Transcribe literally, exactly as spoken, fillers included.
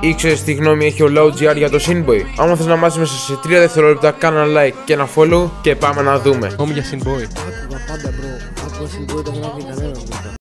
Ήξερες τι γνώμη έχει ο Loudgr για το Sinboy? Άμα θες να μάθεις μέσα σε τρία δευτερόλεπτα, κάνε ένα like και ένα follow και πάμε να δούμε. Νόμι για Sinboy. Άκουγα πάντα, bro. Άκουγα Sinboy, το έχω να δει κανέναν.